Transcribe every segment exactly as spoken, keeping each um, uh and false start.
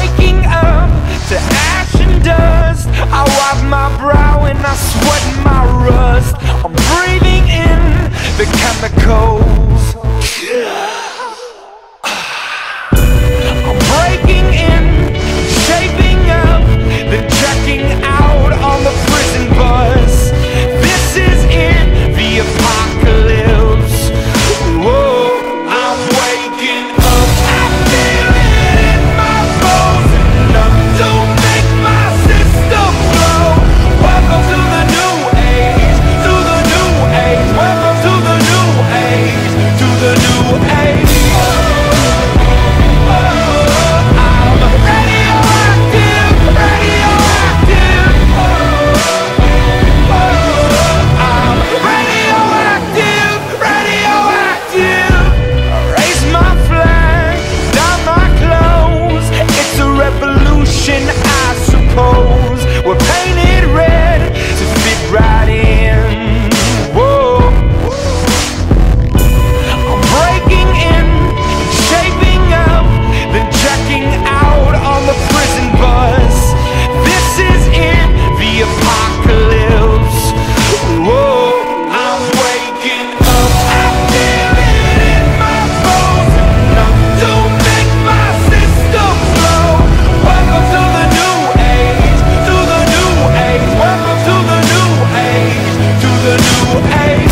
waking up to ash and dust. I wipe my brow and I sweat my rust. I'm breathing in the chemicals. I'm breaking in, shaping up, then checking out on the prison bus. This is it, the apocalypse. Whoa, I'm waking up. I feel it in my bones, enough to make my system blow. Welcome to the new age, to the new age. Welcome to the new age, to the new age. I suppose we're painted red to fit right in. Whoa, I'm breaking in, shaping up, then checking out on the prison bus. This is it, the apocalypse. Whoa, I'm waking up. I feel it in my bones, enough to make my system blow. Welcome to the new age, to the new age. Welcome to the new age, to the new age.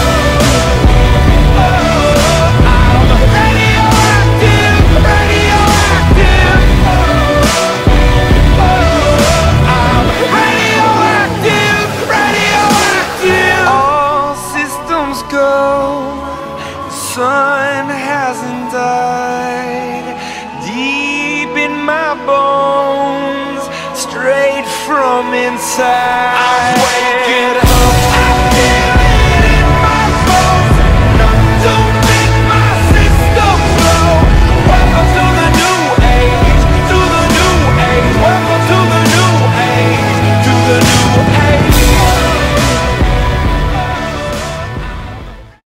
Oh, I'm radioactive, radioactive. Oh, I'm radioactive, radioactive. All systems go, the sun hasn't died. Deep in my bones, straight from inside.